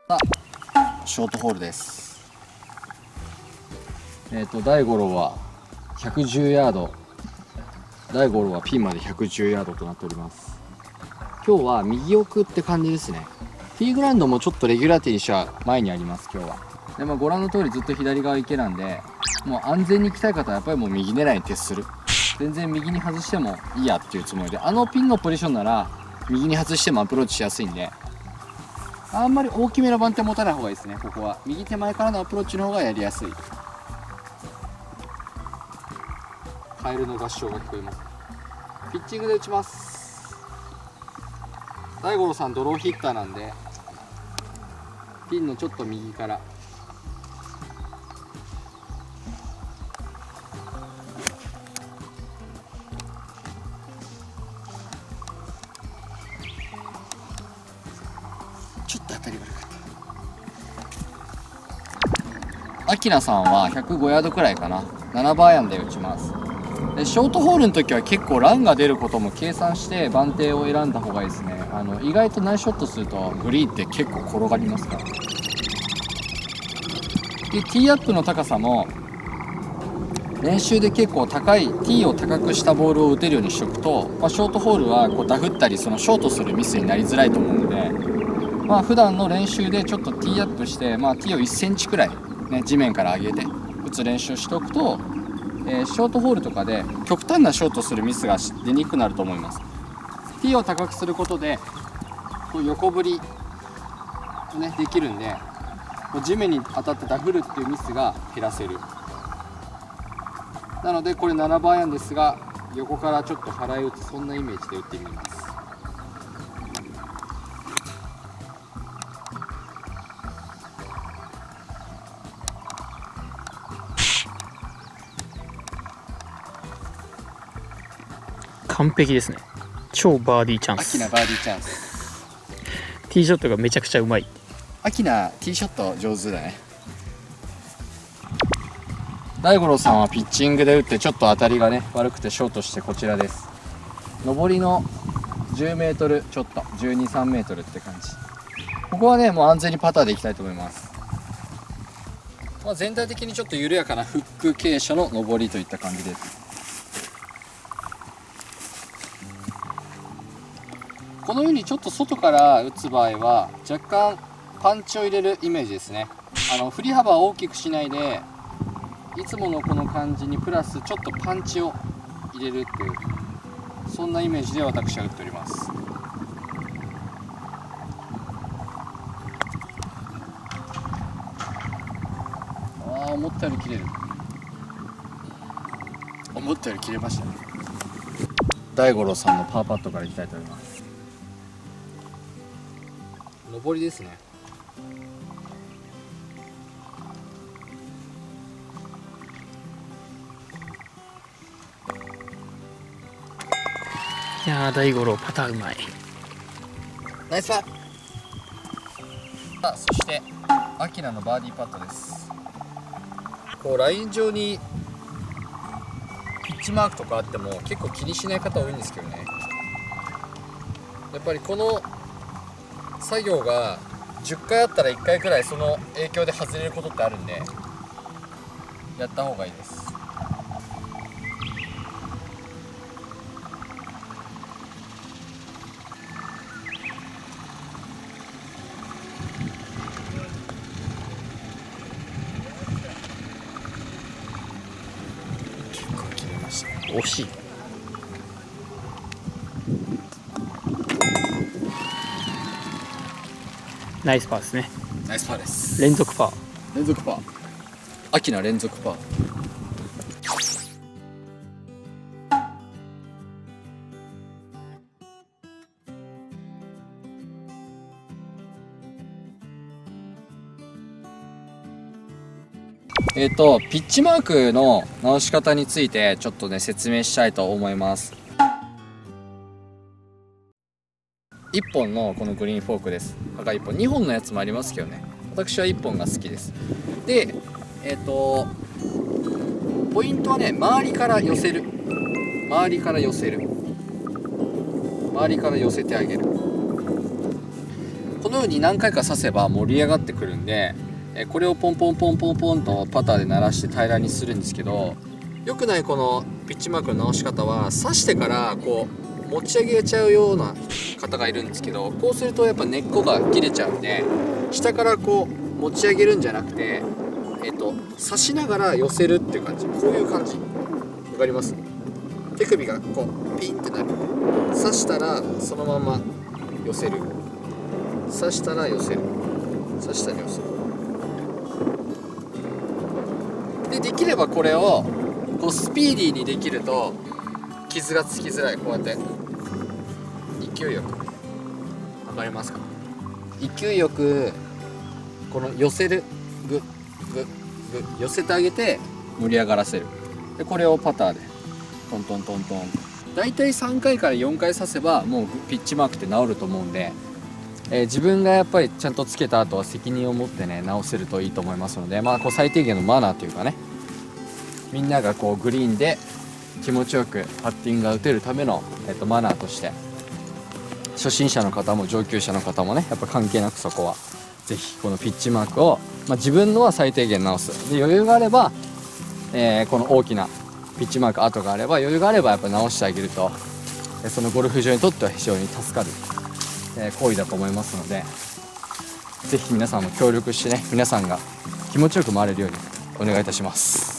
さあショートホールです。第5ロは110ヤード、第5ロはピンまで110ヤードとなっております。今日は右奥って感じですね。ティーグラウンドもちょっとレギュラーティーにしては前にあります。今日はで、ご覧の通りずっと左側池なんで、もう安全に行きたい方はやっぱりもう右狙いに徹する。全然右に外してもいいやっていうつもりで、ピンのポジションなら右に外してもアプローチしやすいんで、あんまり大きめの番手持たない方がいいですね。ここは右手前からのアプローチの方がやりやすい。カエルの合唱が聞こえます。ピッチングで打ちます。大五郎さんドローヒッターなんで、ピンのちょっと右から、ちょっと当たり悪かった。アキナさんは105ヤードくらいかな、7番アイアンで打ちます。でショートホールの時は結構ランが出ることも計算して番手を選んだ方がいいですね。意外とナイスショットするとグリーンって結構転がりますから。でティーアップの高さも練習で結構高いティーを高くしたボールを打てるようにしておくと、ショートホールはこうダフったりそのショートするミスになりづらいと思うので、普段の練習でちょっとティーアップして、ティーを1センチくらい、地面から上げて打つ練習をしておくと、ショートホールとかで極端なショートするミスが出にくくなると思います。ティーを高くすることでこう横振り、できるんで、地面に当たってダフるっていうミスが減らせる。なのでこれ7番アイアンですが、横からちょっと払い打つ、そんなイメージで打ってみます。 完璧ですね。超バーディーチャンアス。 キナバーディーチャンス。 ティーショットがめちゃくちゃうまい。 アキナティーショット上手だね。大五郎さんはピッチングで打ってちょっと当たりが悪くてショートしてこちらです。上りの10メートルちょっと、12、3メートルって感じ。ここはもう安全にパターでいきたいと思います。全体的にちょっと緩やかなフック傾斜の上りといった感じです。このようにちょっと外から打つ場合は若干パンチを入れるイメージですね。振り幅を大きくしないで、いつものこの感じにプラスちょっとパンチを入れるっていう、そんなイメージで私は打っております。思ったより切れる。思ったより切れましたね。大五郎さんのパーパットからいきたいと思います。上りですね。 いやー、大五郎パターうまい。 ナイスパー。そしてアキナのバーディーパットです。こうライン上にピッチマークとかあっても結構気にしない方多いんですけどね。やっぱりこの作業が10回あったら1回くらいその影響で外れることってあるんで、やった方がいいです。結構切れましたね。 惜しい。ナイスパーですね。 ナイスパーです。 連続パー。 連続パー。アキナ連続パー。ピッチマークの直し方についてちょっと説明したいと思います。1本のこのグリーンフォークです。赤1本、2本のやつもありますけどね、私は1本が好きです。で、ポイントは周りから寄せる。周りから寄せる。周りから寄せてあげる。 このように何回か刺せば盛り上がってくるんで、これをポンポンポンポンポンとパターで鳴らして平らにするんですけど、良くないこのピッチマークの直し方は刺してからこう持ち上げちゃうような方がいるんですけど、こうするとやっぱ根っこが切れちゃうんで、下からこう持ち上げるんじゃなくて、刺しながら寄せるっていう感じ。こういう感じ、わかります？手首がこうピンってなる。刺したらそのまま寄せる、刺したら寄せる、刺したら寄せるで、できればこれをこうスピーディーにできると傷がつきづらい。こうやって勢いよく、わかりますか？勢いよくこの寄せる、グッグッグッ寄せてあげて盛り上がらせる。でこれをパターでトントントントン、だいたい3回から4回刺せばもうピッチマークって治ると思うんで、自分がやっぱりちゃんとつけた後は責任を持ってね直せるといいと思いますので、こう最低限のマナーというかね、みんながこうグリーンで気持ちよくパッティングが打てるための、マナーとして、初心者の方も上級者の方もねやっぱ関係なくそこはぜひこのピッチマークを、自分のは最低限直す。で余裕があれば、この大きなピッチマーク跡があれば、余裕があればやっぱ直してあげると、そのゴルフ場にとっては非常に助かる、行為だと思いますので、ぜひ皆さんも協力してね、皆さんが気持ちよく回れるようにお願いいたします。